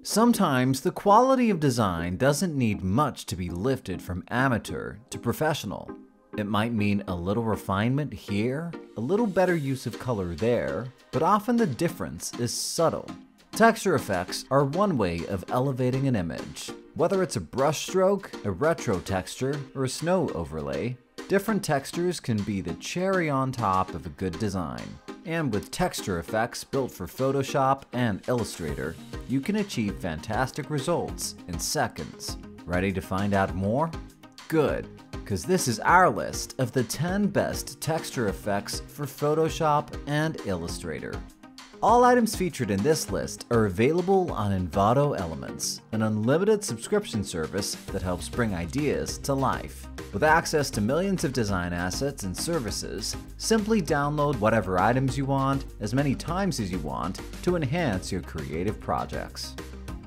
Sometimes the quality of design doesn't need much to be lifted from amateur to professional. It might mean a little refinement here, a little better use of color there, but often the difference is subtle. Texture effects are one way of elevating an image. Whether it's a brush stroke, a retro texture, or a snow overlay, different textures can be the cherry on top of a good design. And with texture effects built for Photoshop and Illustrator, you can achieve fantastic results in seconds. Ready to find out more? Good, because this is our list of the 10 best texture effects for Photoshop and Illustrator. All items featured in this list are available on Envato Elements, an unlimited subscription service that helps bring ideas to life. With access to millions of design assets and services, simply download whatever items you want as many times as you want to enhance your creative projects.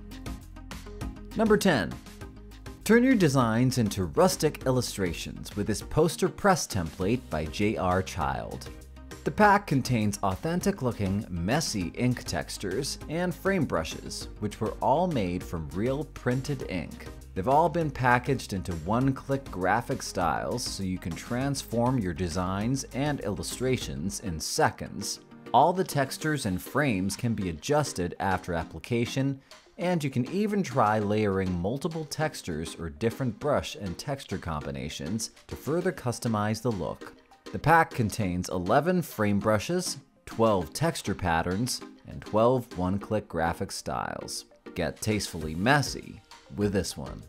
Number 10. Turn your designs into rustic illustrations with this poster press template by J.R. Child. The pack contains authentic-looking, messy ink textures and frame brushes, which were all made from real printed ink. They've all been packaged into one-click graphic styles so you can transform your designs and illustrations in seconds. All the textures and frames can be adjusted after application, and you can even try layering multiple textures or different brush and texture combinations to further customize the look. The pack contains 11 frame brushes, 12 texture patterns, and 12 one-click graphic styles. Get tastefully messy with this one.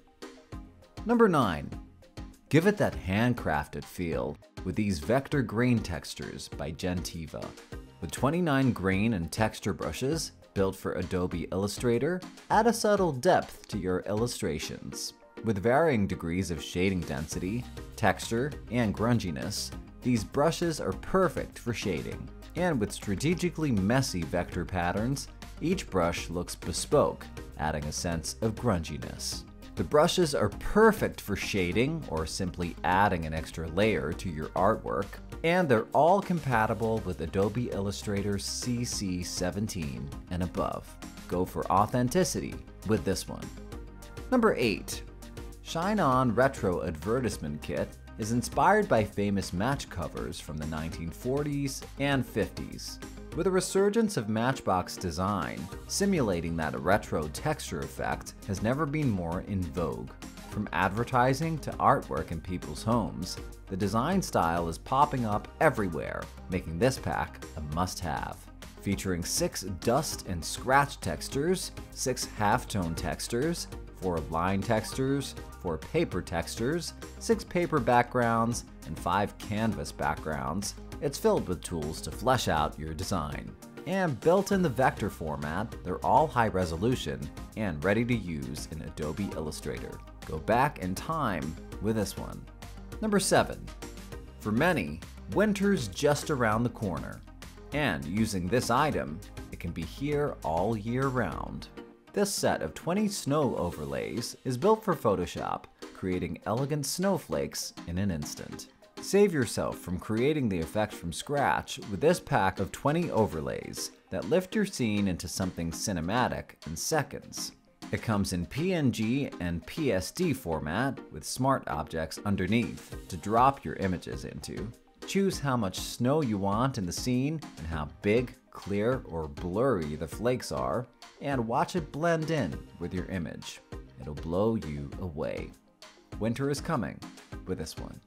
Number 9. Give it that handcrafted feel with these vector grain textures by Gentiva. With 29 grain and texture brushes built for Adobe Illustrator, add a subtle depth to your illustrations. With varying degrees of shading density, texture, and grunginess, these brushes are perfect for shading. And with strategically messy vector patterns, each brush looks bespoke, adding a sense of grunginess. The brushes are perfect for shading or simply adding an extra layer to your artwork, and they're all compatible with Adobe Illustrator CC 17 and above. Go for authenticity with this one. Number 8. Shine On Retro Advertisement Kit is inspired by famous match covers from the 1940s and 50s. With a resurgence of Matchbox design, simulating that retro texture effect has never been more in vogue. From advertising to artwork in people's homes, the design style is popping up everywhere, making this pack a must-have. Featuring 6 dust and scratch textures, 6 halftone textures, 4 line textures, 4 paper textures, 6 paper backgrounds, and 5 canvas backgrounds, it's filled with tools to flesh out your design. And built in the vector format, they're all high resolution and ready to use in Adobe Illustrator. Go back in time with this one. Number 7. For many, winter's just around the corner. And using this item, it can be here all year round. This set of 20 snow overlays is built for Photoshop, creating elegant snowflakes in an instant. Save yourself from creating the effect from scratch with this pack of 20 overlays that lift your scene into something cinematic in seconds. It comes in PNG and PSD format with smart objects underneath to drop your images into. Choose how much snow you want in the scene and how big, clear, or blurry the flakes are, and watch it blend in with your image. It'll blow you away. Winter is coming with this one.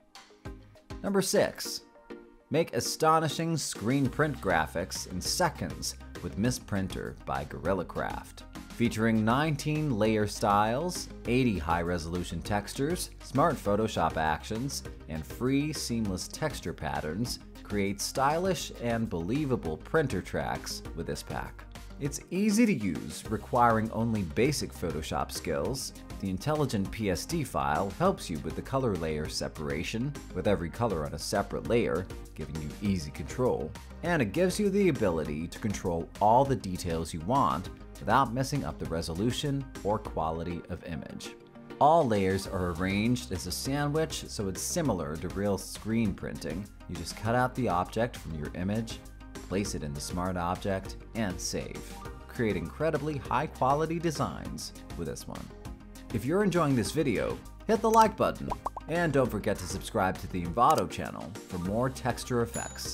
Number 6. Make astonishing screen print graphics in seconds with Misprinter by GorillaCraft. Featuring 19 layer styles, 80 high-resolution textures, smart Photoshop actions, and free seamless texture patterns, create stylish and believable printer tracks with this pack. It's easy to use, requiring only basic Photoshop skills. The intelligent PSD file helps you with the color layer separation, with every color on a separate layer, giving you easy control. And it gives you the ability to control all the details you want without messing up the resolution or quality of image. All layers are arranged as a sandwich, so it's similar to real screen printing. You just cut out the object from your image, place it in the Smart Object, and save. create incredibly high-quality designs with this one. If you're enjoying this video, hit the like button, and don't forget to subscribe to the Envato channel for more texture effects.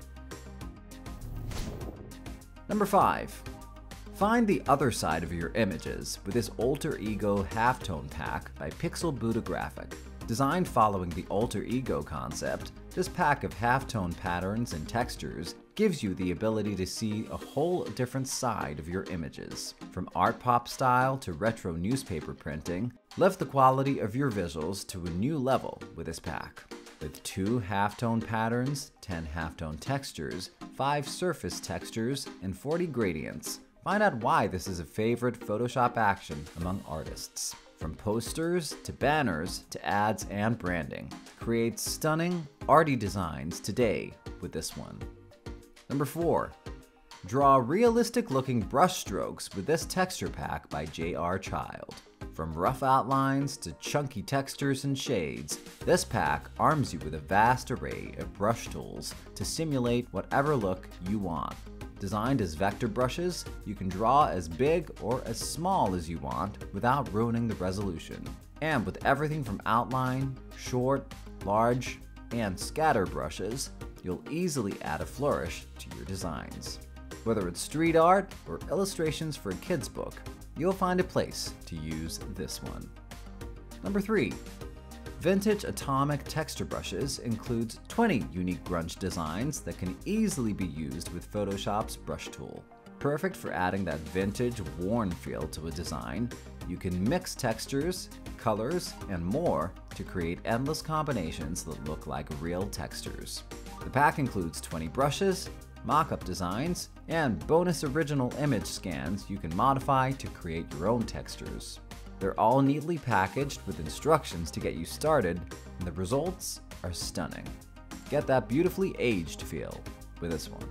Number 5. Find the other side of your images with this Alter Ego halftone pack by Pixel Buddha Graphic. Designed following the alter ego concept, this pack of halftone patterns and textures gives you the ability to see a whole different side of your images. From art pop style to retro newspaper printing, lift the quality of your visuals to a new level with this pack. With 2 halftone patterns, 10 halftone textures, 5 surface textures, and 40 gradients, find out why this is a favorite Photoshop action among artists. From posters to banners to ads and branding, create stunning, arty designs today with this one. Number 4. Draw realistic-looking brush strokes with this texture pack by J.R. Child. From rough outlines to chunky textures and shades, this pack arms you with a vast array of brush tools to simulate whatever look you want. Designed as vector brushes, you can draw as big or as small as you want without ruining the resolution. And with everything from outline, short, large, and scatter brushes, you'll easily add a flourish to your designs. Whether it's street art or illustrations for a kid's book, you'll find a place to use this one. Number 3. Vintage Atomic Texture Brushes includes 20 unique grunge designs that can easily be used with Photoshop's brush tool. Perfect for adding that vintage, worn feel to a design, you can mix textures, colors, and more to create endless combinations that look like real textures. The pack includes 20 brushes, mock-up designs, and bonus original image scans you can modify to create your own textures. They're all neatly packaged with instructions to get you started, and the results are stunning. Get that beautifully aged feel with this one.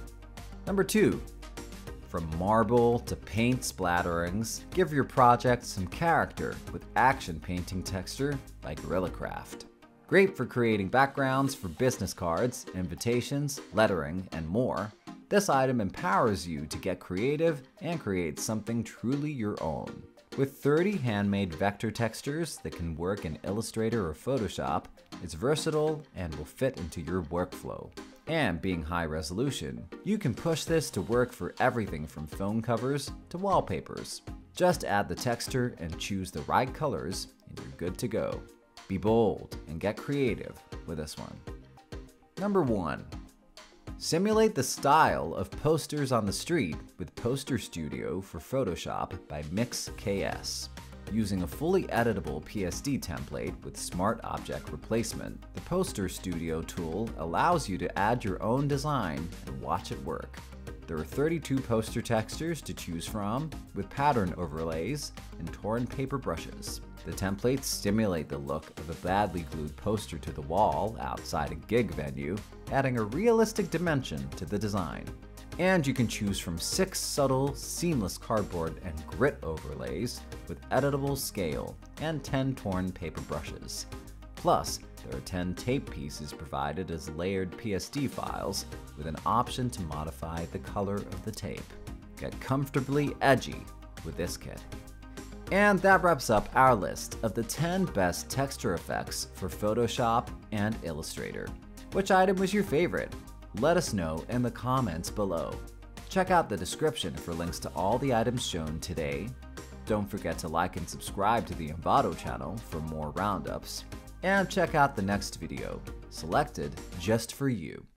Number 2. From marble to paint splatterings, give your project some character with action painting texture by Gorilla Craft. Great for creating backgrounds for business cards, invitations, lettering, and more, this item empowers you to get creative and create something truly your own. With 30 handmade vector textures that can work in Illustrator or Photoshop, it's versatile and will fit into your workflow. And being high resolution, you can push this to work for everything from phone covers to wallpapers. Just add the texture and choose the right colors and you're good to go. Be bold and get creative with this one. Number 1. Simulate the style of posters on the street with Poster Studio for Photoshop by MixKS. Using a fully editable PSD template with Smart Object Replacement, the Poster Studio tool allows you to add your own design and watch it work. There are 32 poster textures to choose from, with pattern overlays and torn paper brushes. The templates simulate the look of a badly glued poster to the wall outside a gig venue, adding a realistic dimension to the design. And you can choose from 6 subtle, seamless cardboard and grit overlays with editable scale and 10 torn paper brushes. Plus, there are 10 tape pieces provided as layered PSD files with an option to modify the color of the tape. Get comfortably edgy with this kit. And that wraps up our list of the 10 best texture effects for Photoshop and Illustrator. Which item was your favorite? Let us know in the comments below. Check out the description for links to all the items shown today. Don't forget to like and subscribe to the Envato channel for more roundups. And check out the next video, selected just for you.